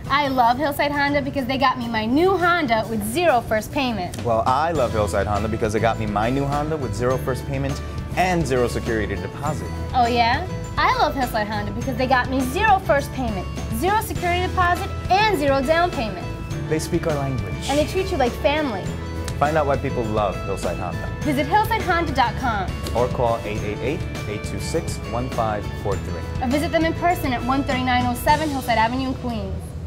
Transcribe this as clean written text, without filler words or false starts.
I love Hillside Honda because they got me my new Honda with zero first payment. Well, I love Hillside Honda because they got me my new Honda with zero first payment and zero security deposit. Oh yeah? I love Hillside Honda because they got me zero first payment, zero security deposit, and zero down payment. They speak our language. And they treat you like family. Find out why people love Hillside Honda. Visit hillsidehonda.com. Or call 888-826-1543. Or visit them in person at 13907 Hillside Avenue in Queens.